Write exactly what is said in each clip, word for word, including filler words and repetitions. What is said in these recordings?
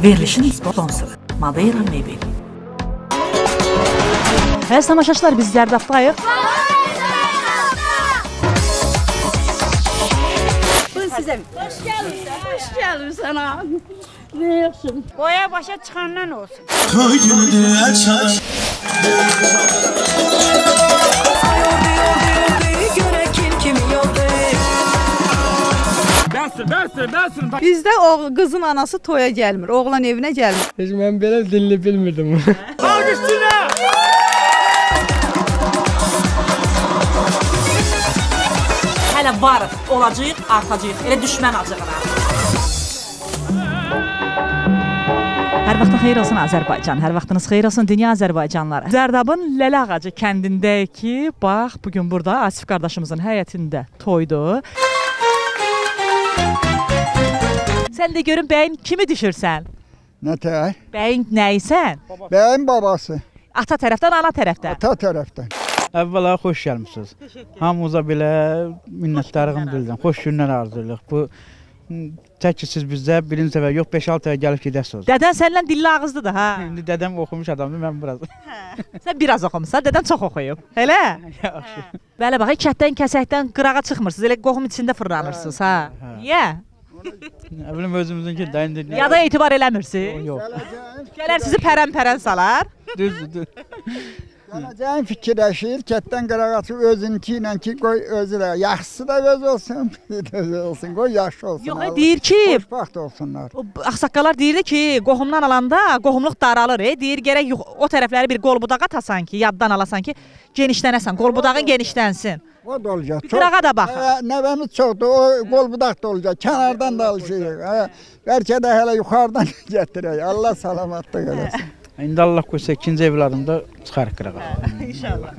Verilişin sponsoru Madeira Mebel. Əziz tamaşaçılar, biz Zərdabdayıq. Buyurun sizə. Hoş gəlmişsən. Hoş gəlmişsən ha. Ne yapsın? Boya başa çıxandan olsun. Bizdə o qızın anası toya gəlmir, oğlan evinə gəlmir. Heç mən belə dilini bilmirdim. Hələ varıq, olacaq, artacaq. Elə düşmən acığına. Hər vaxtın xeyir olsun Azərbaycan, hər vaxtınız xeyir olsun dünya Azərbaycanları. Zərdabın Lələ Ağacı kəndindəyik ki, bax, bugün burada Asif qardaşımızın həyətində toydu. Sən də görün bəyin kimi düşürsən? Nətər? Bəyin nəysən? Bəyin babası. Ata tərəfdən, ana tərəfdən? Ata tərəfdən. Əvvəla xoş gəlmişsiniz. Hamımıza belə minnətdarlığımı bildirəm. Xoş günlər arzulayırıq. Bu tək ki siz bizdə birinci səfər yox, beş-altı ay gəlib gedəsiniz. Dədən səndən dilli ağızlıdır da, ha? İndi dədəm oxumuş adamdır, mən biraz. Sən biraz oxumusan, dədən çox oxuyub. Elə? Yaxşı. Bəli, bax, kətdən, kəsəkdən qırağa çıxmırsınız, elə qohum içində fırlanırsınız, ha? Niyə? Nə bilim, özümüzünki dəyindir. Ya da etibar eləmirsiniz? Yox. Gələr sizi pərən-pərən salar. Düzdür, düzdür. Gələcəyin fikirləşir, kətdən qırağaçı özünki ilə ki, qoy özü də, yaxşısı da öz olsun, bir də öz olsun, qoy yaxşı olsun. Yox, deyir ki, xoşbaxt olsunlar. o ağsaqqallar deyirdi ki, qohumdan alanda qohumluq daralır, e? Deyir, gərək o tərəfləri bir qol budağa atasan ki, yaddan alasan ki, genişlənəsən, qol budağın genişlənsin. O da olacaq. Bir qırağa da baxın. Nəvəmiz çoxdur, o qol budaq da olacaq, kənardan da alışırıq. Bəlkə də hələ yuxarıdan gətirək, Allah salamatlıq eləsin. İndi Allah qoysa ikinci evladımda çıxarıq qırağa. İnşallah.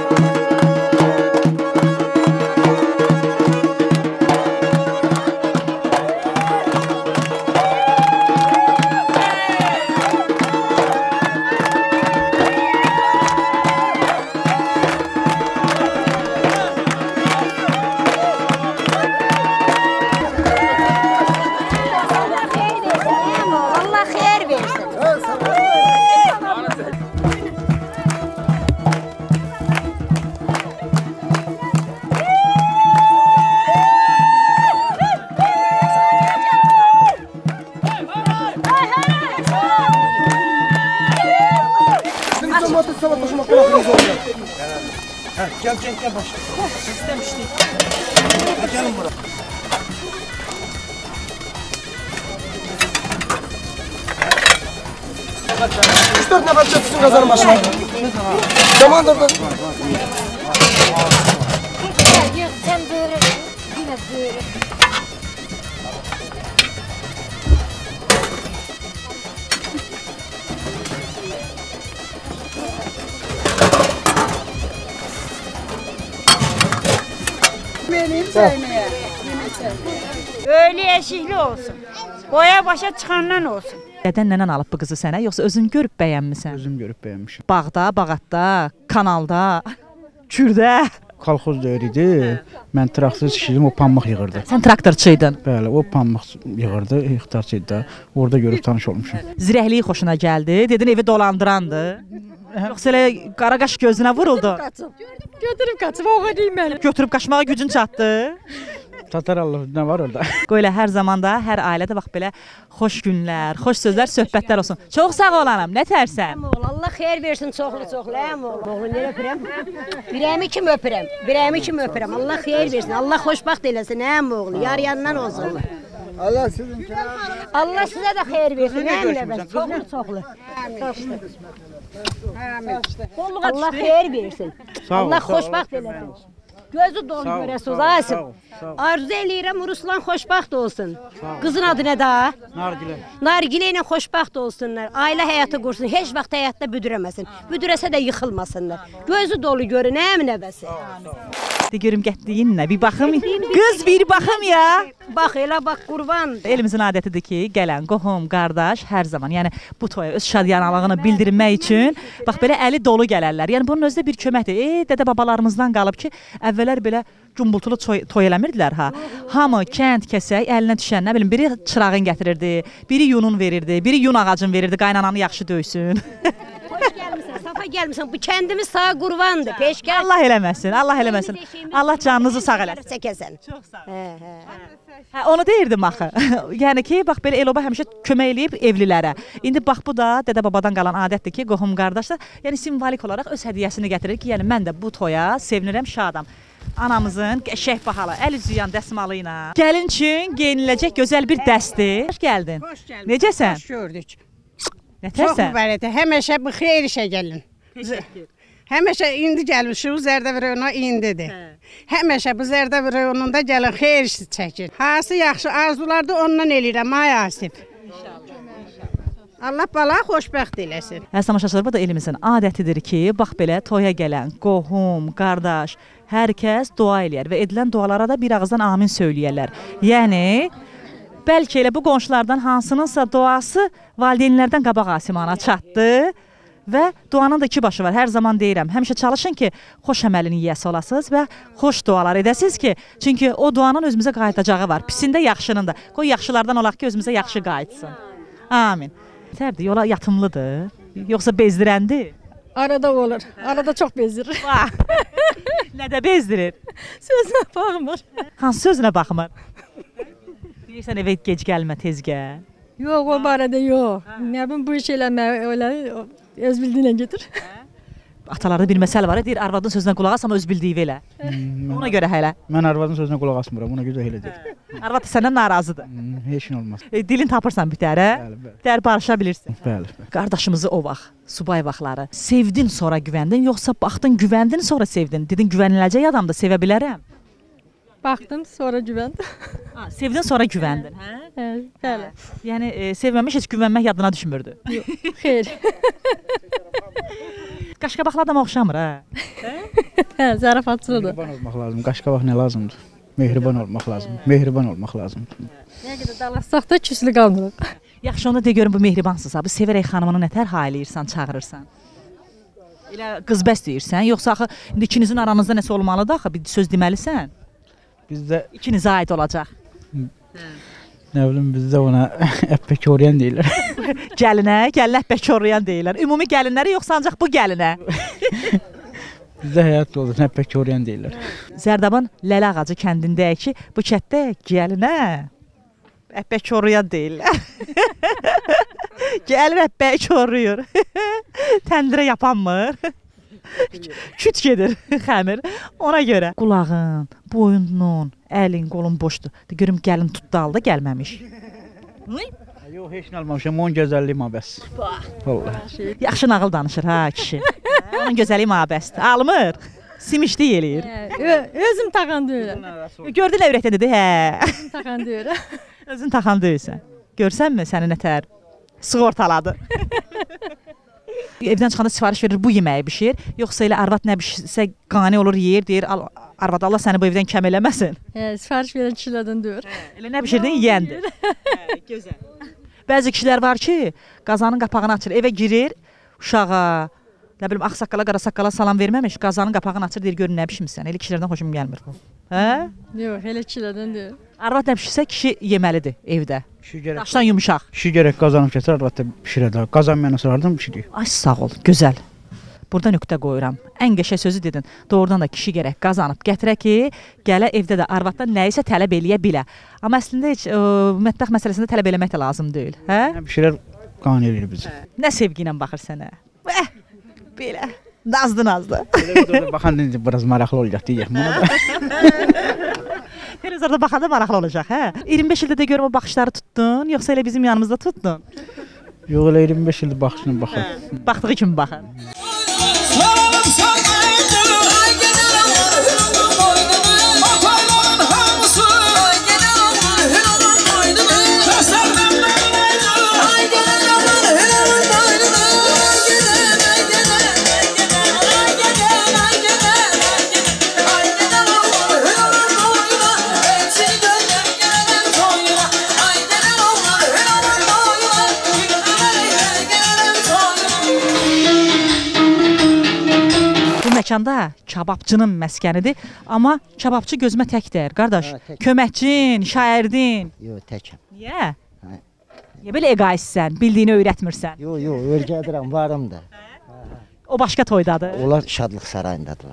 Allah xeyir versin. Gel gel gel başla. İstemiştik. Gelin buraya. Üç dört nefer çatısın kazanın başına. Zamandır da. Yok sen böyle yine böyle. Öyle yeşikli olsun. Boya başa çıxandan olsun. Dədən nənən alıb bu qızı sənə, yoxsa özün görüb bəyənmisən? Özüm görüb bəyənmişim. Bağda, bağatda, kanalda, kürdə. Kolxoz döyür idi. Mən traktor işləyirdim, o pambıq yığırdı. Sən traktorçuydun. Bəli, o pambıq yığırdı, hektarçıydı da. Orada görüb tanış olmuşum. Zirəkliyi xoşuna gəldi, dedin evi dolandırandı. Yoxsa elə qara qaş gözünə vuruldu. Götürüb qaçıb, oğa deyim Götürüb qaçmağa gücün çatdı. Tatar Allah, nə var orada? Qoy elə hər zamanda, hər ailədə bax belə xoş günlər, xoş sözlər, söhbətlər olsun. Çox sağ olanam, nə tərsən? Allah xeyir versin çoxlu çoxlu. Ləyəm oğlum. Oğlum nerə öpürəm? Birəmi kimi öpürəm. Birəmi kimi öpürəm. Allah xeyir versin. Allah xoşbaxt eləsin. Nəyəm oğlu? Yar yanından olsun. Allah sizinkiler. Allah sizə də xeyir versin. Nəyəm nəbəs? Çoxlu çoxlu. Allah xeyir versin. Allah xoşbaxt eləsin. Gözü dolu görəsiniz Asif. Arzu eləyirəm Ruslan xoşbaxt olsun. Qızın adı nə daha? Nargilə. Nargilə ilə xoşbaxt olsunlar. Ailə həyatı qursun. Heç vaxt həyatda büdürəməsin. Büdürəsə də yıxılmasınlar. Gözü dolu görün, həm nəvəsi. De görüm getdiyin nə? Bir baxım. Qız bir baxım ya. Bax elə bax qurban. Elimizin adətidir ki, gələn qohum, qardaş hər zaman, yəni bu toya öz şadyanalığını bildirmək üçün bax belə əli dolu gələrlər. Yəni bunun özü də bir köməkdir. E, dədə babalarımızdan qalıb ki, əvvəllər belə cumbultulu toy, toy eləmirdilər ha. Hamı kənd kəsək əlinə düşən, nə bilim, biri çırağın gətirirdi, biri yunun verirdi, biri yun ağacın verirdi, qaynananı yaxşı döysün. Xoş gəlmisən, safa gəlmisən. Bu kəndimiz sağ qurbandır. Peşkar. Allah eləməsin, Allah eləməsin. Allah canınızı sağ eləsin. Çəkəsən. Çox sağ ol. Hə, hə. Hə, onu deyirdim axı. Yəni ki, bax belə el-oba həmişə kömək eləyib evlilərə. İndi bax bu da dədə-babadan qalan adətdir ki, qohum qardaşlar, yəni simvolik olaraq öz hədiyyəsini gətirir ki, yəni mən də bu toya sevinirəm, şadam. Anamızın qəşəng bahalı, əl üzüyan dəsmalı ilə gəlin üçün geyiniləcək gözəl bir dəstir. Xoş gəldin. Xoş gəldin. Necəsən? Xoş gördük. Nətərsən? Çox mübarəkdir. Həmişə bu xeyir işə gəlin. Təşəkkür. Həmişə indi gəlmişik Zərdəb rayonuna indidir. Həmişə bu Zərdəb rayonunda gəlin xeyir işi çəkin. Hansı yaxşı arzular da ondan eləyirəm ay Asif. Allah bala xoşbəxt eləsin. Əziz tamaşaçılar, bu da elimizin adətidir ki, bax belə toya gələn qohum, qardaş, hər kəs dua eləyər və edilən dualara da bir ağızdan amin söyləyərlər. Yəni bəlkə elə bu qonşulardan hansınınsa duası valideynlərdən qabaq asimana çatdı və duanın da iki başı var. Hər zaman deyirəm, həmişə çalışın ki, xoş əməlin yiyəsi olasınız və xoş dualar edəsiniz ki, çünki o duanın özümüzə qayıtacağı var. Pisində, yaxşının da. Qoy yaxşılardan olaq ki, özümüzə yaxşı qayıtsın. Amin. Tərdir, yola yatımlıdır, yoxsa bezdirəndir? Arada olur, arada çox bezdirir. Nədə bezdirir? Sözünə baxmır. Hansı sözünə baxmır? Deyirsən evə gec gəlmə, tez gəl. Yox, o barədə yox. Nə bilim, bu iş eləmə, öyle öz bildiyinə getir. Atalarda bir məsələ var, deyir arvadın sözünə qulaq as, amma öz bildiyi elə. Ona görə hələ. Mən arvadın sözünə qulaq asmıram, ona görə elə deyir. Arvad səndən narazıdır. Heç nə olmaz. E, dilin tapırsan bir tərə, dər barışa bilirsin. Bəli. Qardaşımızı o vaxt, subay vaxtları, sevdin sonra güvəndin, yoxsa baxdın güvəndin sonra sevdin? Dedin güvəniləcək adamda sevə bilərəm. Baxdım, sonra güvəndim. Ha, sevdin sonra güvəndin, hə? Hə, bəli. Yəni e, sevməmiş heç güvənmək yadına düşmürdü. Yox, xeyr. Qaşqabaqlı adama oxşamır, hə? Hə, zarafatçılıdır. Mehriban olmaq lazım. Qaşqabaq nə lazımdır? Mehriban olmaq lazım. Mehriban olmaq lazımdır. Nə qədər dalaşsaq da küslü qalmırıq. Yaxşı, onda de görüm bu mehribansınsa, bu sevərək xanımını nətər haylıyırsan, çağırırsan? Elə qız bəs deyirsən, yoxsa axı indi ikinizin aranızda nəsə olmalıdır axı, bir söz deməlisən? Bizdə İkinizə aid olacaq. nə bilim, bizdə ona əppək oryan deyirlər. Gəlinə, gəlinə əppək oryan deyirlər. Ümumi gəlinlərə yoxsa ancaq bu gəlinə? Bizdə həyat yoldaşı əppək oryan deyirlər. Zərdabın Lələ Ağacı kəndindəki ki, bu kətdə gəlinə əppək oryan deyirlər. Gəlir əppək oruyur. Təndirə yapanmır. Küt gedir xəmir. Ona görə qulağın, boynunun, əlin, qolun boşdur. De görüm gəlin tutdu aldı, gəlməmiş. Yox, heç nə almamışam, onun gözəlliyi məbəs. Vallahi. Yaxşı nağıl danışır ha kişi. Onun gözəlliyi məbəsdir. Almır. Simişli eləyir. Özüm taxan deyirəm. Gördün nə ürəkdə dedi? Hə. Özüm taxan deyirəm. Özün taxan deyirsən. Görsənmi səni nətər sığortaladı? Evdən çıxanda sifariş verir, bu yeməyi bişir, yoxsa elə arvad nə bişirsə qane olur, yeyir, deyir, arvad Allah səni bu evdən kəm eləməsin. Hə, sifariş verən kişilərdən deyir. Elə nə bişirdin, yeyəndir. Hə, gözəl. Bəzi kişilər var ki, qazanın qapağını açır, evə girir, uşağa, nə bilim, ağsaqqala, qarasaqqala salam verməmiş, qazanın qapağını açır, deyir, görün nə bişirmişsən, elə kişilərdən xoşum gəlmir bu. Hə? Yox, elə kişilərdən deyir. Arvad nə bişirsə, kişi yeməlidir evdə. Gərək, daşdan yumuşaq. Kişi gərək qazanıb keçər, arvad da bişirər. Qazan mənə sorardım, bişirir. Ay sağ ol, gözəl. Burada nöqtə qoyuram. Ən qəşəng sözü dedin. Doğrudan da kişi gərək qazanıb gətirə ki, gələ evdə də arvaddan nəyisə tələb eləyə bilə. Amma əslində heç ə, mətbəx məsələsində tələb eləmək də lazım deyil. Hə? Nə bişirər, qane eləyir bizi. Nə sevgi ilə baxır sənə? Eh, belə. Nazlı nazlı. Televizorda baxan necə biraz maraqlı olacaq deyək. Televizorda baxanda maraqlı olacaq, hə? iyirmi beş ildə də görüm o baxışları tutdun, yoxsa elə bizim yanımızda tutdun? Yox, elə iyirmi beş ildir baxışına baxır. Baxdığı kimi baxır. məkanda kababçının məskənidir, amma kababçı gözümə tək deyir, qardaş. Köməkçin, şairdin. Yox, təkəm. Niyə? Niyə belə egoistsən, bildiyini öyrətmirsən? Yox, yox, öyrədirəm, varım da. O başqa toydadır. Onlar şadlıq sarayındadılar.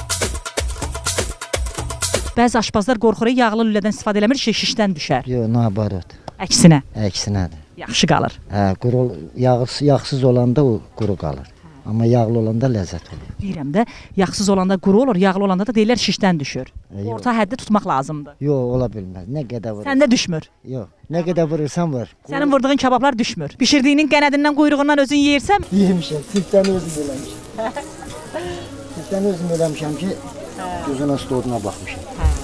Bəzi aşpazlar qorxur, yağlı lülədən istifadə eləmir, şey şişdən düşər. Yox, nabarot. Əksinə. Əksinədir. Yaxşı qalır. Hə, quru, yağsız, yağsız olanda o quru qalır. Amma yağlı olanda ləzzət olur. Deyirəm də, yağsız olanda quru olur, yağlı olanda da deyirlər şişdən düşür. E, Orta həddi tutmaq lazımdır. Yox, ola bilməz. Nə qədər vurursan. Səndə düşmür. Yox, nə qədər vurursan vur. Sənin vurduğun kabablar düşmür. Bişirdiyinin qənədindən, quyruğundan özün yeyirsən? Yemişəm, sütdən özüm eləmişəm. Sütdən özüm eləmişəm ki, gözünə stoduna baxmışam.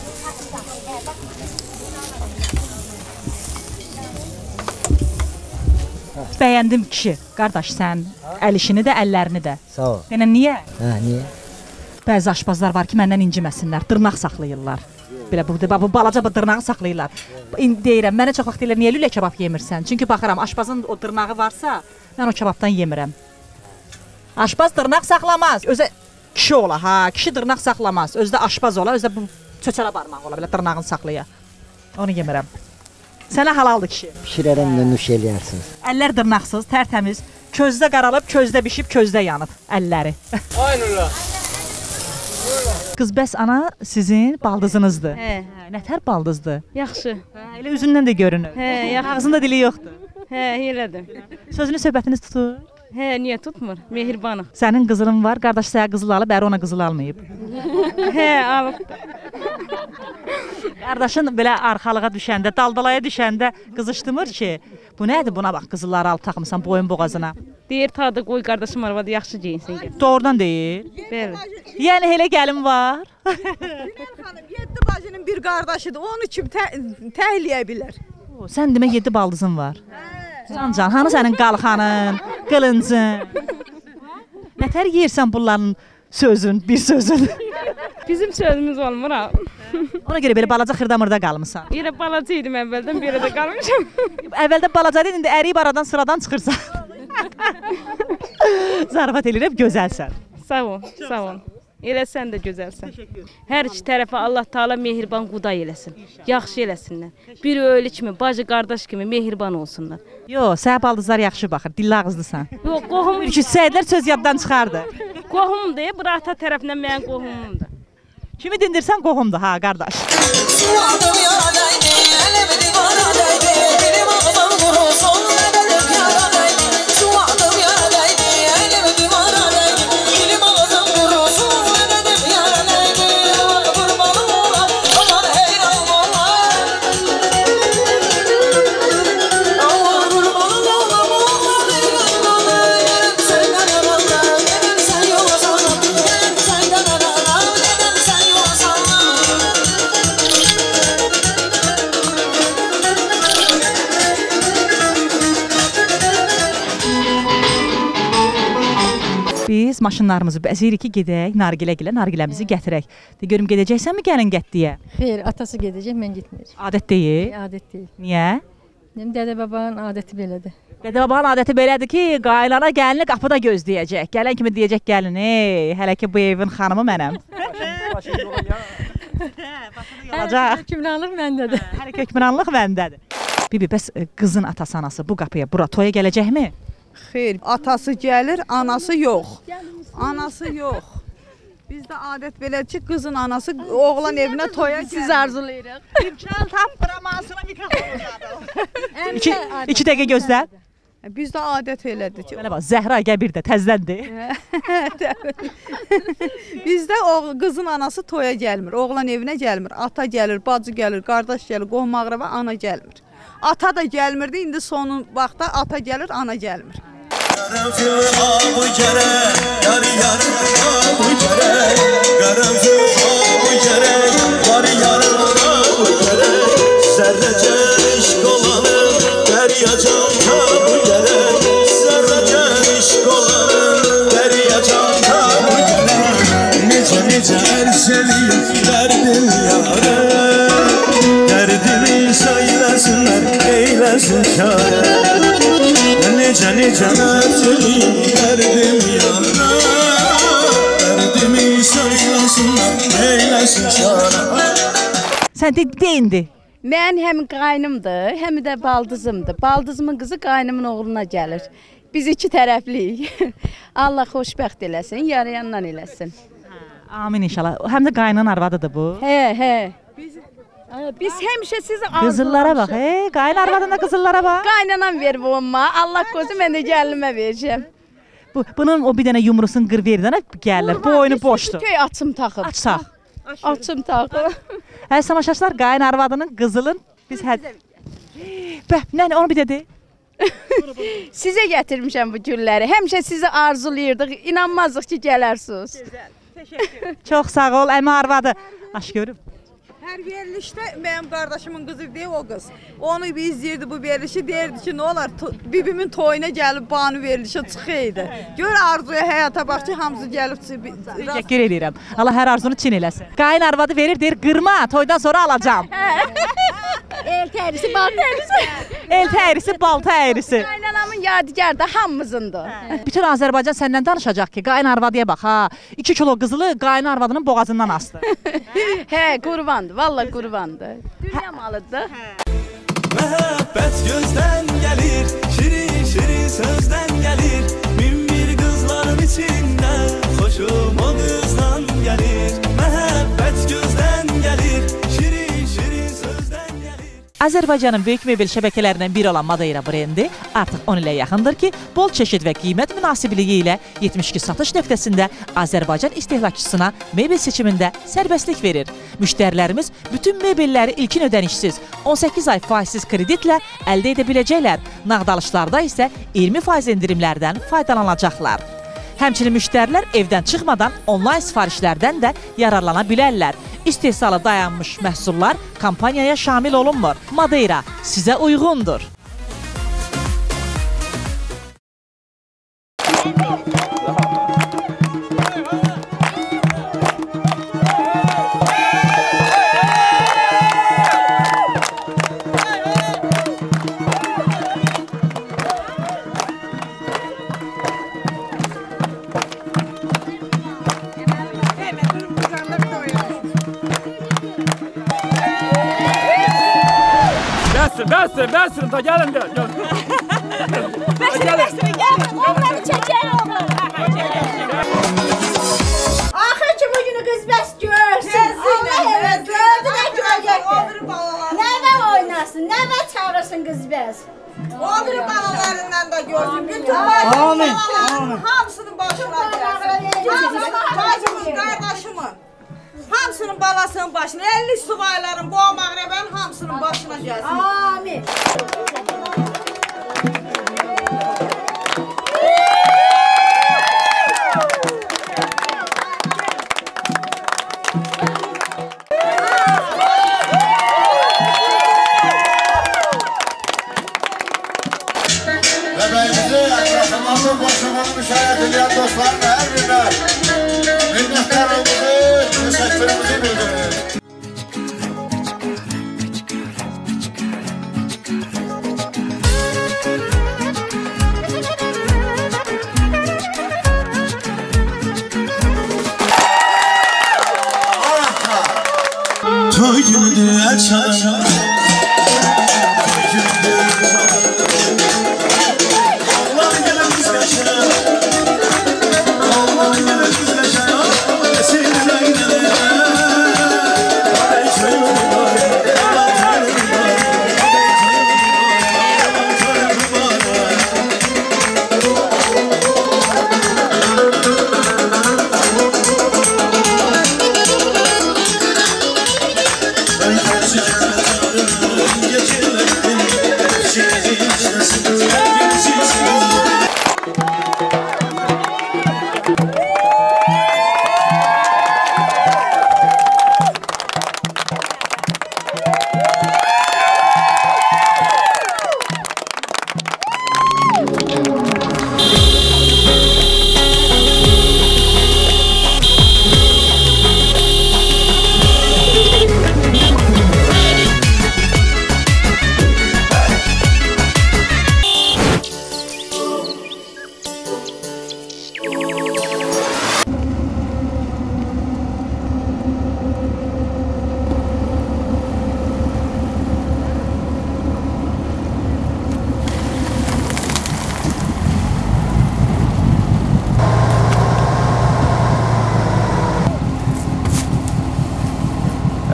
Bəyəndim kişi, qardaş sən əl işini də, əllərini də. Sağ ol. Deyən niyə? Hə, niyə? Bəzi aşpazlar var ki, məndən inciməsinlər, dırnaq saxlayırlar. Belə bu, bu balaca bu dırnağı saxlayırlar. İndi deyirəm, mənə çox vaxt deyirlər, niyə lülə kebab yemirsən? Çünki baxıram, aşpazın o dırnağı varsa, mən o kebabdan yemirəm. Aşpaz dırnaq saxlamaz. Özə kişi ola, ha, kişi dırnaq saxlamaz. Özdə aşpaz ola, özdə bu çöçələ barmaq ola, belə dırnağını saxlaya. Onu yemirəm. Sənə halaldır kişi. Pişirərəm də nuş eləyərsiniz. Əllər dırnaqsız, tərtəmiz, közdə qaralıb, közdə bişib, közdə yanıb əlləri. Aynurla. Qız, bəs ana sizin baldızınızdır. Hə. Nətər baldızdır? Yaxşı. Hə, elə üzündən də görünür. Hə, yaxşı. Ağzında dili yoxdur. Hə, elədim. Sözünü, söhbətiniz tutur? Hə, niyə tutmur? Mehribanıq. Sənin qızılın var, qardaş sənə qızıl alıb, əri ona qızıl almayıb. Hə, alıb. Qardaşın belə arxalığa düşəndə, daldalaya düşəndə qızışdırmır ki, bu nədir, buna bax, qızılları alıb taxmısan boyun boğazına. Deyir, tadı qoy qardaşım arvadı, yaxşı geyinsin. Doğrudan deyir. Bəli. Yəni elə gəlin var. Günel xanım, yeddi bacının bir qardaşıdır, onu kim təhliyə bilər? Sən demə yeddi baldızın var. Cancan, hanı sənin qalxanın, qılıncın? Nətər yeyirsən bunların sözün, bir sözün? Bizim sözümüz olmur ha. Ona görə belə balaca xırdamırda qalmısan. Yerə balaca idim əvvəldən, bir yerə də qalmışam. Əvvəldə balaca idin, indi əriyib aradan sıradan çıxırsan. Zarafat eləyirəm, gözəlsən. Sağ ol, sağ ol. Elə sən də gözəlsən. Hər iki tərəfə Allah Taala mehriban quday eləsin. Yaxşı eləsinlər. Bir öyle kimi, bacı qardaş kimi mehriban olsunlar. Yox, sənə baldızlar yaxşı baxır, dilli ağızlısan. Yox, qohum. Bir iki səyidlər söz yaddan çıxardı. Qohumdur, bu ata tərəfindən mənim qohumumdur. Kimi dindirsən qohumdur ha, qardaş. Biz maşınlarımızı bəzirik ki, gedək, nargilə-gilə, nargiləmizi gətirək. De, görüm, gedəcəksənmi gəlin gətdiyə? Xeyr, atası gedəcək, mən getməyəcəm. Adət deyil? Adət deyil. Niyə? Dədə babanın adəti belədir. Dədə babanın adəti belədir ki, qaynana gəlini qapıda gözləyəcək. Gələn kimi deyəcək gəlin, ey, hələ ki bu evin xanımı mənəm. Hələ hökmranlıq məndədir. Hələ hökmranlıq məndədir. Bibi, bəs qızın atası, anası bu qapıya, bura toya gələcəkmi? Xeyr, atası gəlir, anası yox. Anası yox. Bizdə adət belədir ki, qızın anası oğlan evinə toya gəlir. Siz arzulayırıq. İmkan tapmıram, ağzına mikrofon uzadım. İki, iki dəqiqə gözlə. Bizdə adət elədir ki. Mənə bax, Zəhra gəl bir də, təzləndi. Bizdə o qızın anası toya gəlmir, oğlan evinə gəlmir. Ata gəlir, bacı gəlir, qardaş gəlir, qohum ağrava, ana gəlmir. Ata da gəlmirdi, indi sonun vaxtda ata gəlir, ana gəlmir. Necə ərşəliyim, dərdim yarə. Dərdimi söyləsinlər, eyləsin çarə. Necə necə ərşəliyim, dərdim yarə. Dərdimi Sən de, de indi. Mən həm qaynımdır, həm də baldızımdır. Baldızımın qızı qaynımın oğluna gəlir. Biz iki tərəfliyik. Allah xoşbəxt eləsin, yarayandan eləsin. Amin inşallah. Həm də qaynının arvadıdır bu. Hə, hə. Biz, biz həmişə sizi arzulamışıq. Qızıllara bax, hey, qaynın arvadında qızıllara bax. Qaynanam ver bu amma. Allah qozu mən də gəlinimə verəcəm. Bu, bunun o bir dənə yumrusun qır verdən gəlirlər. Bu oyunu boşdur. Köy açım taxıb. Açsaq. Açım taxıb. Hə, samaşaçlar qayn arvadının qızılın biz hə... Bəh, nənə onu bir dedi. Sizə gətirmişəm bu gülləri. Həmişə sizi arzulayırdıq. İnanmazdıq ki, gələrsiniz. Gözəl. Təşəkkür. Çox sağ ol, əmi arvadı. Aş görüb. Hər verilişdə mənim qardaşımın qızı deyil o qız. Onu bir izləyirdi bu verilişi, deyirdi ki, nə olar bibimin toyuna gəlib banu verilişə çıxıydı. Gör arzuya həyata bax ki, hamısı gəlib. Təşəkkür edirəm. Allah hər arzunu çin eləsin. Qayn arvadı verir, deyir qırma, toydan sonra alacağım. El tərisi, bal tərisi. El tərisi, bal tərisi. Qaynanamın yadigarı da hamımızındır. Bütün Azərbaycan səndən danışacaq ki, qayn arvadıya bax ha. iki kilo qızılı qayn arvadının boğazından asdı. Hə, qurbandır, vallahi qurbandır. Dünya malıdır. Məhəbbət gözdən gəlir, şirin şirin sözdən gəlir. Min bir qızların içində xoşum o qızdan gəlir. Məhəbbət gözdən gəlir, şirin şirin sözdən gəlir. Azərbaycanın böyük mebel şəbəkələrindən biri olan Madeira brendi artıq on ilə yaxındır ki, bol çeşid və qiymət münasibliyi ilə yetmiş iki satış nöqtəsində Azərbaycan istehlakçısına mebel seçimində sərbəstlik verir. Müştərilərimiz bütün mebelləri ilkin ödənişsiz on səkkiz ay faizsiz kreditlə əldə edə biləcəklər. Nağd alışlarda isə iyirmi faiz endirimlərdən faydalanacaqlar. Həmçinin müştərilər evdən çıxmadan onlayn sifarişlərdən də yararlana bilərlər. İstehsalı dayanmış məhsullar kampaniyaya şamil olunmur. Madeira sizə uyğundur. Bəsdir, bəsdir, bəsdir, ta gəlin də. Bəsdir, bəsdir, gəlin, onları çəkək onları. Axır ki, bugünü qız bəs görsün. Allah evə gördü də görəcəkdir. Nəvə oynasın, nəvə çağırsın qız bəs. Oğru balalarından da görsün. Bütün bacımın hamısının başına gəlsin. Bacımın, qardaşımın. Hamısının balasının başına, elli subayların, boğa mağrəbənin hamısının başına gəlsin. Amin. Bebeğimizi etrafımızı boşluğunu müşahede edilen dostların her birine minnettarımızı, teşekkürümüzü bildirir. Toy günü açar. Allah gelin biz kaçar. Allah gelin biz kaçar.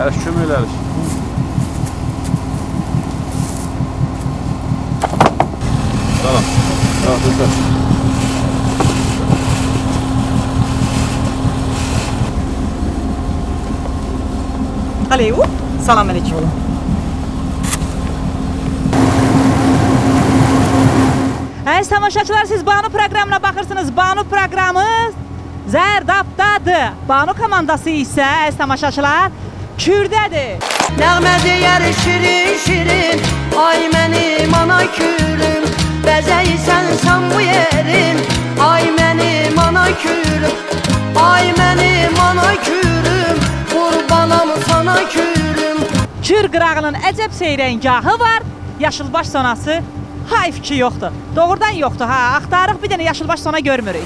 Şükür elərik. Salam. Salam. Alo. Salam aleyküm. Əziz tamaşaçılar, siz Banu proqramına baxırsınız. Banu proqramı Zərdabdadır. Banu komandası isə, əziz tamaşaçılar, Kürdədir. Nəğmə deyər şirin şirin, ay mənim ana külüm, bəzəysən sən bu yerin, ay mənim ana külüm, ay mənim ana külüm, qurbanam sana külüm. Kür qırağının əcəb seyrəngahı var, yaşılbaş sonası hayf ki yoxdur. Doğrudan yoxdur ha, axtarıq bir dənə yaşılbaş sona görmürük.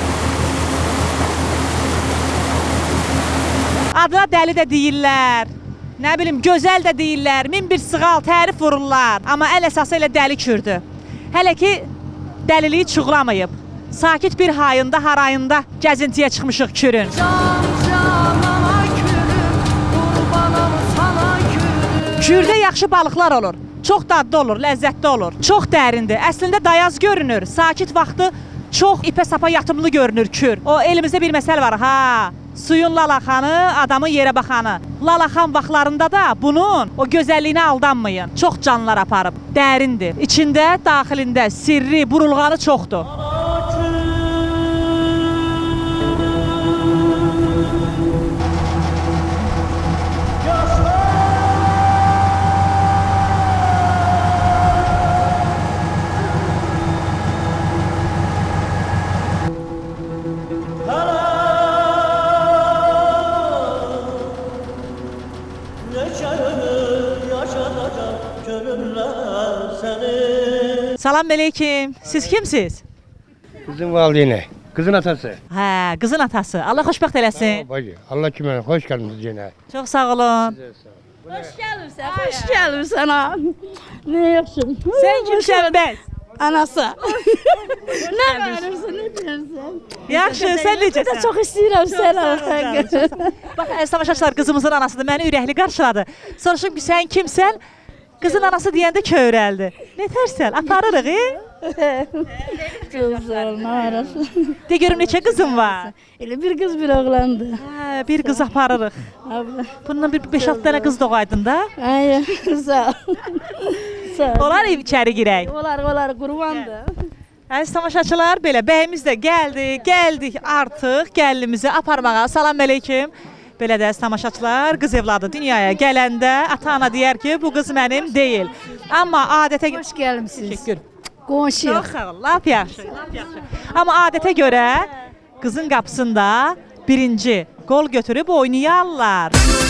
Adına dəli də deyirlər, nə bilim gözəl də deyirlər, min bir sığal, tərif vururlar. Amma əl əsası elə dəli kürdür. Hələ ki dəliliyi çuğlamayıb. Sakit bir hayında, harayında gəzintiyə çıxmışıq Kürün. Kürdə yaxşı balıqlar olur. Çox dadlı olur, ləzzətli olur. Çox dərindir. Əslində dayaz görünür. Sakit vaxtı çox ipə sapa yatımlı görünür Kür. O elimizdə bir məsəl var ha. Suyun lalaxanı, adamın yerə baxanı. Lalaxan vaxtlarında da bunun o gözəlliyinə aldanmayın. Çox canlar aparıb, dərindir. İçində, daxilində sirri, burulğanı çoxdur. Salam aleyküm. Siz kimsiz? Kızın valideyni, kızın atası. Hə, qızın atası. Allah xoşbəxt eləsin. Bacı, Allah kimə xoş gəldiniz yenə. Çox sağ olun. Xoş gəlirsən, xoş gəlirsən ha. Nə yaxşı. Sən kimsən bəs? Anası. Nə verirsən, nə deyirsən? Yaxşı, sən necəsən? Mən də çox istəyirəm səni. Bax, əziz tamaşaçılar, qızımızın anasıdır. Məni ürəkli qarşıladı. Soruşum ki, sən kimsən? Qızın anası deyəndə kövrəldi. Ne tərsən? Aparırıq, e? Çox sağ olun, ağrır. De görüm, neçə qızın var? Elə bir qız, bir oğlandı. Hə, bir qız aparırıq. Bundan bir beş altı dənə qız doğaydın da? Ay, sağ ol. Olar içəri girək? Olar, olar, qurbandır. Əziz tamaşaçılar, belə bəyimiz də gəldi, gəldik artıq gəlinimizi aparmağa. Salam aleyküm. Belə də əziz tamaşaçılar, qız evladı dünyaya gələndə ata-ana deyər ki, bu qız mənim deyil. Amma adətə... Hoş gəlmişsiniz. Teşekkür. Qonşuyuq. Çox sağ ol, lap yaxşı, lap yaxşı. Amma adətə görə qızın qapısında birinci qol götürüb oynayarlar.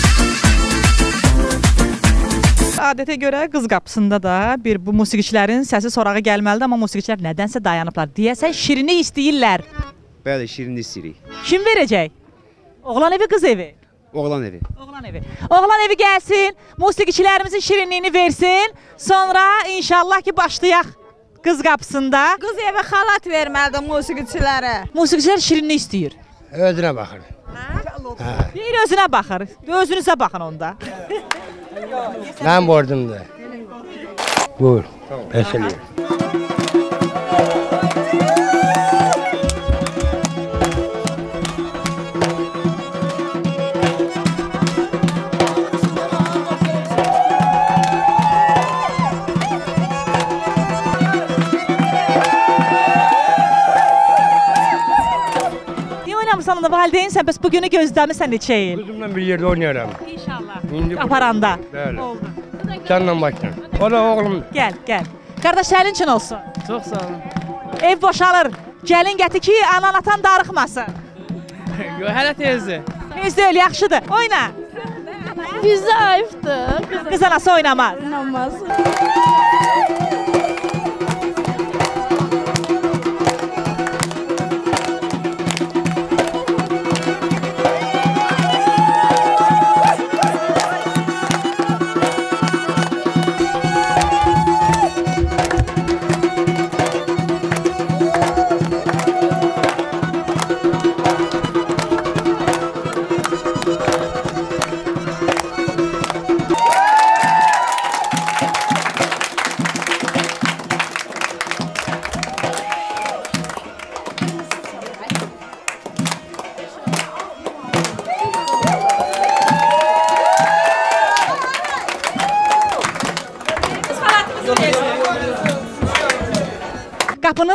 Adətə görə qız qapısında da bir bu musiqiçilərin səsi sorağı gəlməlidir, amma musiqiçilər nədənsə dayanıblar. Deyəsən şirini istəyirlər. Bəli, şirini istəyirik. Kim verəcək? Oğlan evi, qız evi? Oğlan evi. Oğlan evi. Oğlan evi gəlsin, musiqiçilərimizin şirinliyini versin. Sonra inşallah ki başlayaq qız qapısında. Qız evi xalat verməlidir musiqiçilərə. Musiqiçilər şirinlik istəyir. Özünə baxır. Hə? Deyir özünə baxır. Özünüzə baxın onda. Mənim borcumdur. Buyur. Bəs eləyir. Sanında valideynsən, bəs bugünü gözləmirsən neçə il? Qızımla bir yerdə oynayaram. İnşallah. İndi aparanda. Bəli. Oldu. Canla başla. O da oğlumdur. Gəl, gəl. Qardaş sənin üçün olsun. Çox sağ olun. Ev boşalır. Gəlin gətir ki, anan atan darıxmasın. Yox, hələ tezdir. Tez deyil, yaxşıdır. Oyna. Biz zayıfdır. Qız anası oynamaz. Oynamaz.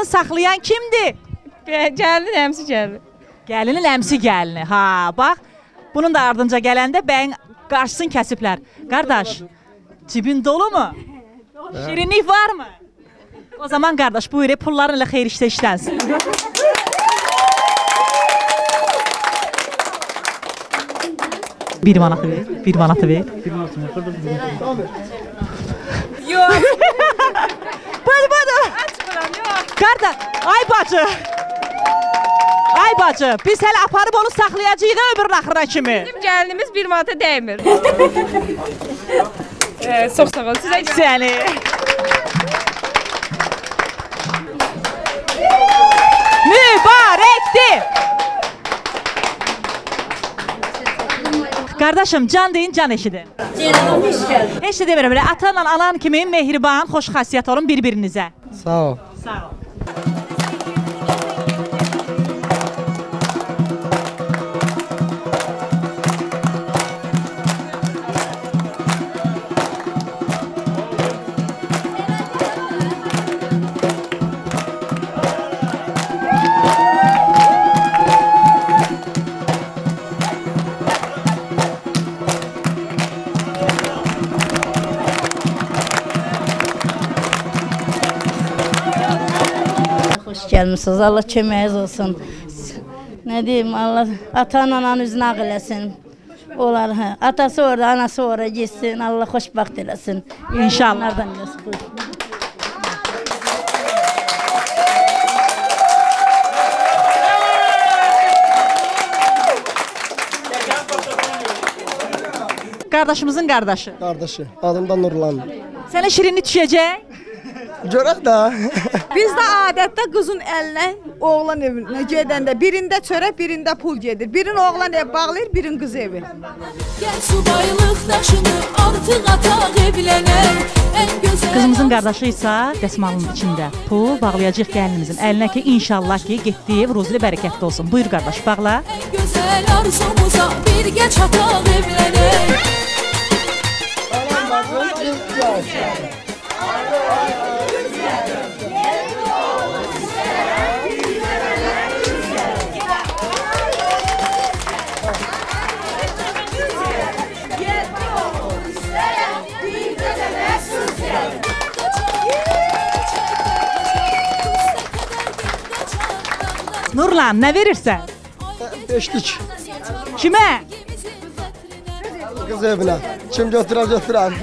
aparın saxlayan kimdir? Gəlinin əmsi gəlini. Gəlinin əmsi gəlini. Ha, bax. Bunun da ardınca gələndə bəyin qarşısını kəsiblər. Qardaş, cibin dolu mu? Şirinlik var mı? O zaman qardaş, buyur, pulların ilə xeyir işdə işlənsin. Bir manatı ver, bir manatı ver. Yox. Bıdı bıdı. Qardaş, ay bacı. Ay bacı, biz hələ aparıb onu saxlayacağıq ömrün axırına kimi. Bizim gəlinimiz bir manata dəymir. ee, çox sağ ol, sizə səni. Mübarəkdir. Qardaşım, can deyin, can eşidin. Canım, hoş gəldin. Heç də demirəm, belə atanla anan kimi mehriban, xoş xasiyyət olun bir-birinizə. Sağ ol. Sağ ol. Gəlmişsiniz, Allah köməyiniz olsun. Nə deyim, Allah ata-ananın ananın üzünə ağ eləsin. Onlar, hə, atası orada, anası orada gitsin, Allah xoşbaxt eləsin. İnşallah. Qardaşımızın qardaşı. Qardaşı, adım da Nurlan. Sənə şirinlik düşəcək? Görək də. Bizdə adətdə qızın əlinə oğlan evinə gedəndə birində çörək, birində pul gedir. Birin oğlan ev bağlayır, birin qız evi. Gəl subaylıq daşını artıq ataq evlənək. Qızımızın qardaşı isə dəsmalın içində pul bağlayacaq gəlinimizin əlinə ki, inşallah ki, getdiyi ev ruzili bərəkətli olsun. Buyur qardaş, bağla. Gözəl arzumuza birgə çataq evlənək. Nurlan, nə verirsən? Beşlik. Kimə? Qız evinə. Kim götürər, götürər.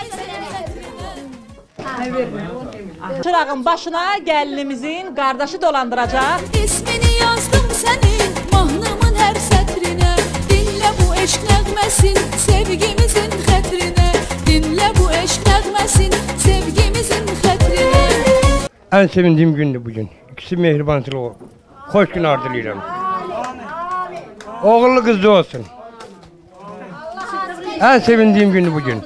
Çırağın başına gəlinimizin qardaşı dolandıracaq. İsmini yazdım sənin mahnımın hər sətrinə. Dinlə bu eşq nəğməsin sevgimizin xətrinə. Dinlə bu eşq nəğməsin sevgimizin xətrinə. En sevindiğim gündü bugün. İkisi mehribansız oldu. Hoş gün arzulayıram. Oğullu kızlı olsun. En sevindiğim gündü bugün.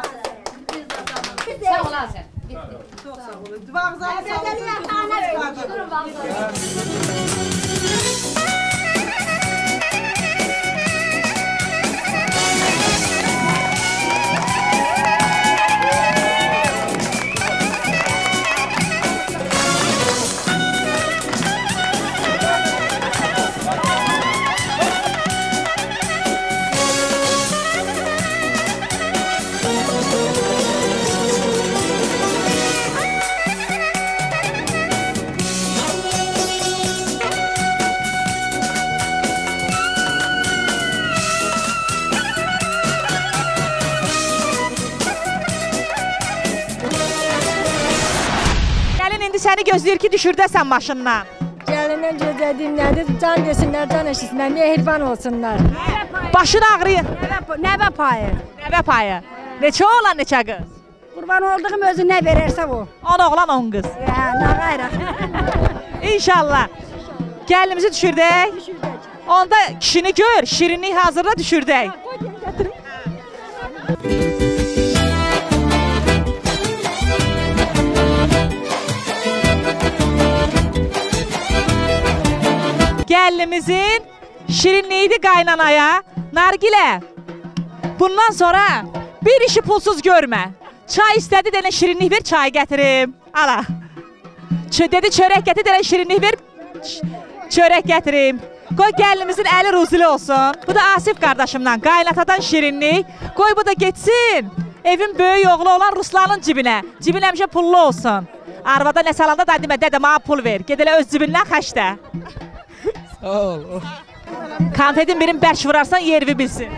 Səni gözləyir ki, düşürdəsən maşından. Gəlindən gözlədiyim nədir? Can desinlər, can eşitsinlər, mehriban olsunlar. Başın ağrıyır. Nəvə payı. Nəvə payı. Neçə oğlan, neçə qız? Qurban olduğum özü nə verərsə o. On oğlan, on qız. Hə, nə qayraq. İnşallah. Gəlinimizi düşürdək. Onda kişini gör, şirinlik hazırda düşürdək. Gəlinimizin şirinliğiydi qaynanaya. Nargilə, bundan sonra bir işi pulsuz görmə. Çay istədi, dənə şirinlik ver, çay gətirim. Ala. Ç dedi çörək gətir, deyən şirinlik ver. Çörək gətirim. Qoy gəlinimizin əli ruzili olsun. Bu da Asif qardaşımdan, qaynatadan şirinlik. Qoy bu da getsin. Evin böyük oğlu olan Ruslanın cibinə. Cibin həmişə pullu olsun. Arvada nə salanda da demə, dədə mənə pul ver. Ged elə öz cibindən xəşdə. Sağ ol. Konfetin birini bərk vurarsan yervi bilsin.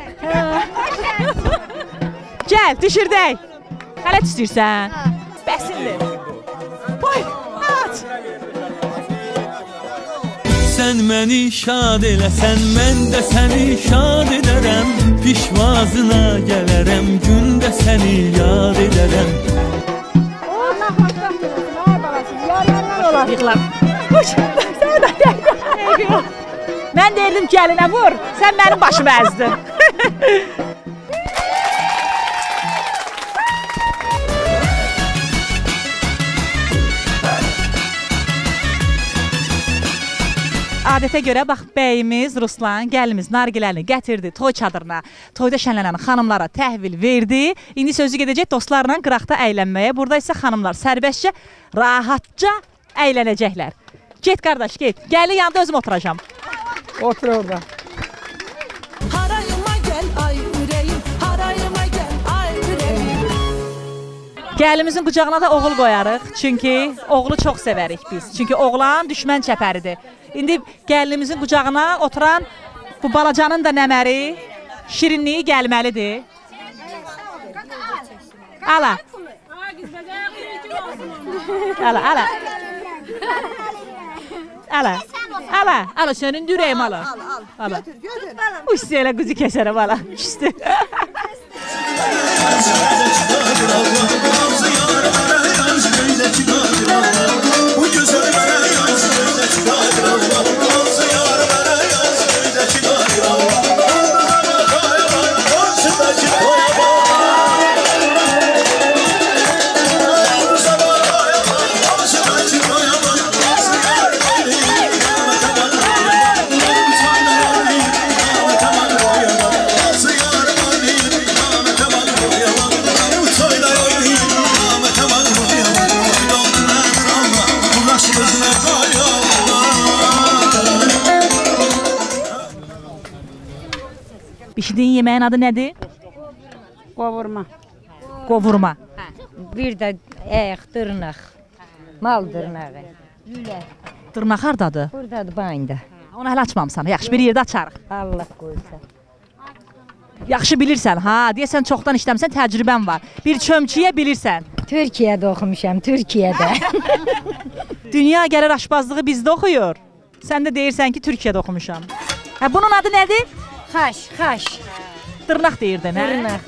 Gəl, düşürdək. Hələ istəyirsən. Bəsindir. Boy, aç. Sən məni şad eləsən, mən də səni şad edərəm. Pişvazına gələrəm, gündə səni yad edərəm. Allah xoşbəxt olsun, ay balası, yararlar olar. Yıqlar. Uç, sən də deyil. Mən deyirdim gəlinə vur, sən mənim başımı əzdin. Adətə görə bax bəyimiz Ruslan, gəlimiz nargiləni gətirdi toy çadırına, toyda şənlənən xanımlara təhvil verdi. İndi sözü gedəcək dostlarla qıraqda əylənməyə. Burada isə xanımlar sərbəstcə, rahatca əylənəcəklər. Get qardaş, get. Gəlin yanında özüm oturacağım. Otur orada. Harayıma gəl ay ürəyim, harayıma gəl ay ürəyim. Gəlimizin qucağına da oğul qoyarıq. Çünki oğlu çox sevərik biz. Çünki oğlan düşmən çəpəridir. İndi gəlinimizin qucağına oturan bu balacanın da nəməri, şirinliyi gəlməlidir. Ala. Ala, ala. Ala. Ala, ala sənin dürəyim ala. Ala. Uçdu elə quzu kəsərəm ala. Uçdu. Bişirdiyin yeməyin adı nədir? Qovurma. Qovurma. Bir də əyək, dırnaq, mal dırnağı, lülə. Dırnaq hardadır? Buradadır, bayında. Onu hələ açmamısan. Yaxşı, bir yerdə açarıq. Allah qoysa. Yaxşı bilirsən, ha? Deyəsən çoxdan işləmsən, təcrübən var. Bir çömçüyə bilirsən. Türkiyədə oxumuşam, Türkiyədə. Dünya gəlir aşbazlığı bizdə oxuyur. Sən də deyirsən ki, Türkiyədə oxumuşam. Hə, bunun adı nədir? Xaş, xaş. Dırnaq deyirdin, hə? Dırnaq.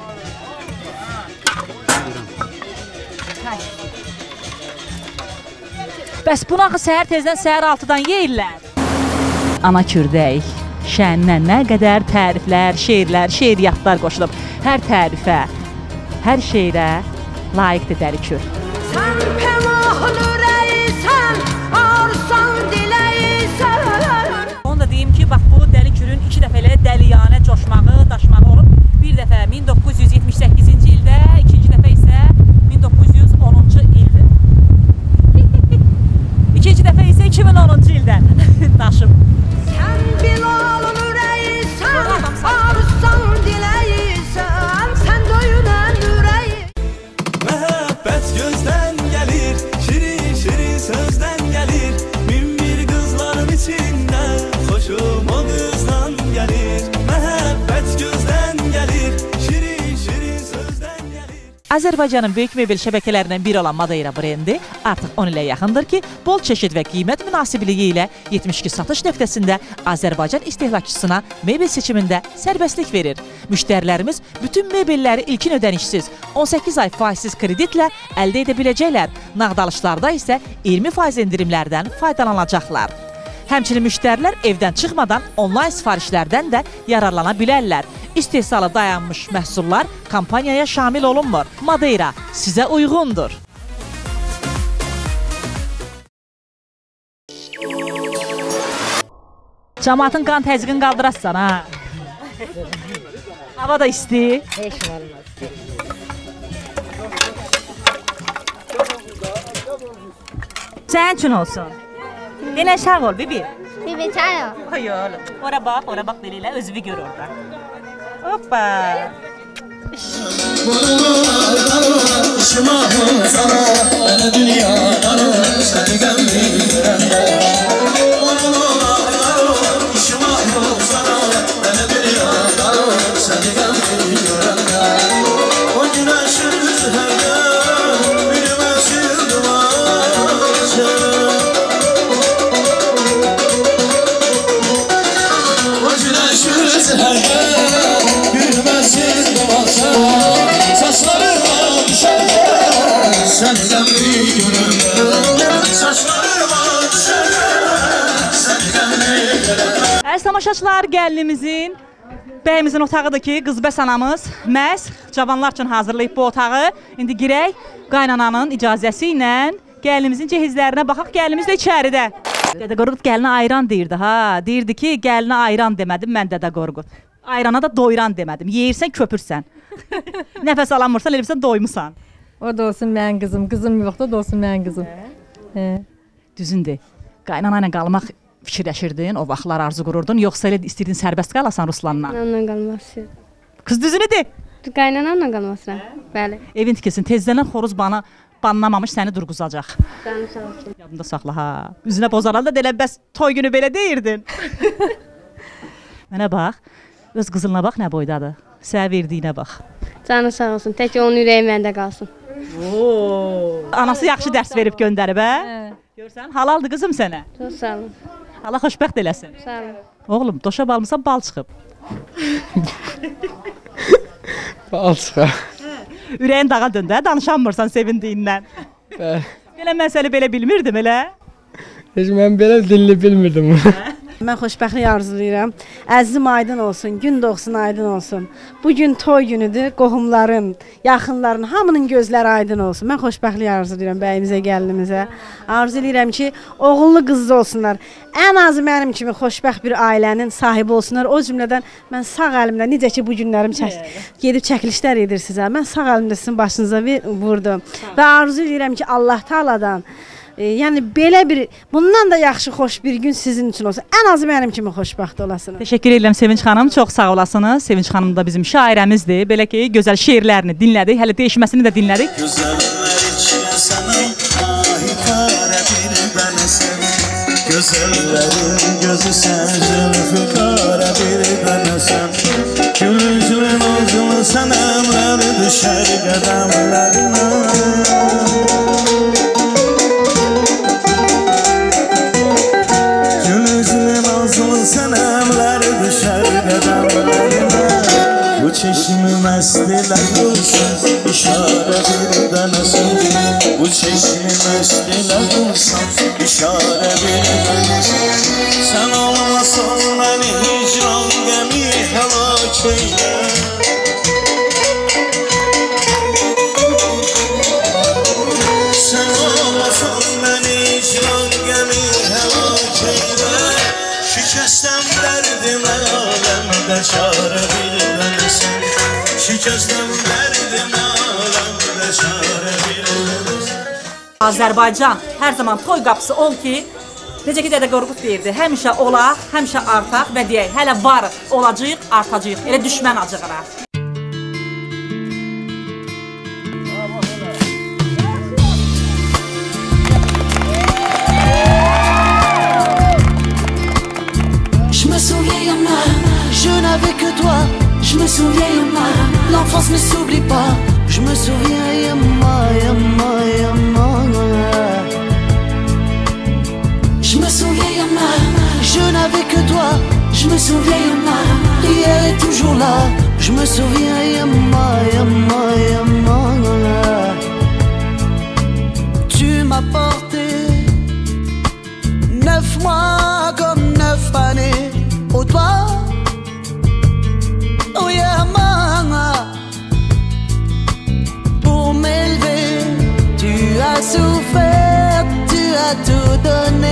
Bəs bunu axı səhər tezdən səhər altıdan yeyirlər. Ana kürdək, şəninə nə qədər təriflər, şeirlər, şeiriyyatlar qoşulub. Hər tərifə, hər şeirə layiqdir Dəli Kür. Sən pənahlı rəysən, arsan diləysən. Onu da deyim ki, bax bu Dəli Kürün iki dəfə elə dəliyanə coşmağı, daşmağı olub. Bir dəfə min doqquz yüz yetmiş səkkizinci ildə, ikinci dəfə isə min doqquz yüz onuncu ildir. İkinci dəfə isə iki min onuncu ildən daşıb. Sən Bilalın ürəysən, arsan diləysən, sən döyünən ürəyi. Məhəbbət gözdən gəlir, şirin şirin sözdən gəlir. Min bir qızların içində xoşum o qızdan gəlir. Məhəbbət gözdən gəlir, şirin şirin sözdən gəlir. Azərbaycanın böyük mebel şəbəkələrindən biri olan Madeira brendi artıq on ilə yaxındır ki, bol çeşid və qiymət münasibliyi ilə yetmiş iki satış nöqtəsində Azərbaycan istehlakçısına mebel seçimində sərbəstlik verir. Müştərilərimiz bütün mebelləri ilkin ödənişsiz on səkkiz ay faizsiz kreditlə əldə edə biləcəklər. Nağdalışlarda isə iyirmi faiz endirimlərdən faydalanacaqlar. Həmçinin müştərilər evdən çıxmadan onlayn sifarişlərdən də yararlana bilərlər. İstehsalı dayanmış məhsullar kampaniyaya şamil olunmur. Madeira sizə uyğundur. Cəmaatın qan təzyiqini qaldırassan, ha? Hava da isti. Heç olmaz. Sənin üçün olsun. Denən sağ ol, bibi. Bibi, çay ol. Oy oğlum. Ora bax, ora bax belə elə özünü gör orada. Hoppa. İşima sana, bana dünyanın seni gömdü görende. İşima sana, bana dünyanın seni gömdü görende. O güneşin züherde bilmezsin duvarca. O güneşin züherde bilmezsin duvarca. Saçlarıma düşerler, senden bir görürler. Saçlarıma düşerler, senden bir görürler. Əziz tamaşaçılar, gəlinimizin, bəyimizin otağıdır ki, qızbəs anamız məhz cavanlar üçün hazırlayıb bu otağı. İndi girək, qaynananın icazəsi ilə gəlinimizin cehizlərinə baxaq, gəlinimiz də içəridə. Dədə Qorqud gəlinə ayran deyirdi, ha, deyirdi ki, gəlinə ayran demədim mən Dədə Qorqud. Ayrana da doyuran demədim, yeyirsən köpürsən. Nəfəs alamırsan, elbsən doymusan. O da olsun mənim qızım, qızım yoxdur, o da olsun mənim qızım. Düzündür, qaynana ilə qalmaq fikirləşirdin, o vaxtlar arzu qururdun, yoxsa elə istəyirdin sərbəst qalasan Ruslanla? Qaynanamla qalmaq istəyirdim. Qız düzünü de. Qaynanamla qalmaq istəyirəm, bəli. Evin tikilsin, tezdən xoruz bana banlamamış səni durğuzacaq. Canım sağ olsun. Yadında saxla, ha. Üzünə bozaranda delə, bəs toy günü belə deyirdin. Mənə bax, öz qızılına bax, nə boydadır. Sənə verdiyinə bax. Canı sağ olsun, tək onun ürəyi məndə qalsın. Anası yaxşı dərs verib göndərib, hə? Görsən, halaldır qızım sənə. Çox sağ olun. Allah xoşbəxt eləsin. Sağ olun. Oğlum, doşa balmısan, bal çıxıb. Bal çıxıb. Ürəyin dağa döndü, hə? Danışanmırsan sevindiyindən. Belə mən səni belə bilmirdim, elə? Heç mən belə dilli bilmirdim. Mən xoşbəxtlik arzulayıram. Əzizim aydın olsun, gün doğsun aydın olsun. Bugün toy günüdür, qohumların, yaxınların, hamının gözləri aydın olsun. Mən xoşbəxtlik arzulayıram bəyimizə, gəlinimizə. Arzu edirəm ki, oğullu qızlı olsunlar. Ən azı mənim kimi xoşbəxt bir ailənin sahibi olsunlar. O cümlədən mən sağ əlimdə, necə ki bu günlərim çək gedib çəkilişlər edirsinizə, mən sağ əlimdə sizin başınıza vurdum. Və arzu edirəm ki, Allah Taala'dan E, yəni belə bir, bundan da yaxşı xoş bir gün sizin üçün olsun. Ən azı mənim kimi xoşbəxt olasınız. Təşəkkür edirəm Sevinç xanım, çox sağ olasınız. Sevinç xanım da bizim şairəmizdir. Belə ki, gözəl şeirlərini dinlədik, hələ değişməsini də dinlədik. Gözəllər içinə sənə ahitara bir dənəsən. Gözəllərin gözü sən, zülfüqara bir dənəsən. Gül üzlü nazlı sənəmlər düşər qədəmlərinə. Senemler düşer qədəmlərimə. Bu çeşmi məstilə qılsın, işarə bir dənəsin. Bu çeşmi məstilə qılsın, işarə bir dənəsin. Sən olmasan məni hicran qəmi həlak eylə. Sən olmasan məni hicran qəmi həlak eylə. Şikəstəm dərdimə aləmdə çarə bir dənəsən. Şikəstəm dərdimə aləmdə çarə bir dənəsən. Azərbaycan hər zaman toy qapısı ol ki, necə ki Dədə Qorqud deyirdi, həmişə olaq, həmişə artaq və deyək, hələ varıq, olacaq, artacaq, elə düşmən acığına. Je n'avais que toi, je me souviens Yama. L'enfance ne s'oublie pas, je me souviens Yama, Yama, Yama. Je me souviens Yama, je n'avais que toi, je me souviens Yama. Hier est toujours là, je me souviens Yama, Yama, Yama. Tu m'as porté neuf mois comme neuf années au doigt. Oh yeah, maman, pour m'élever, tu as souffert, tu as tout donné.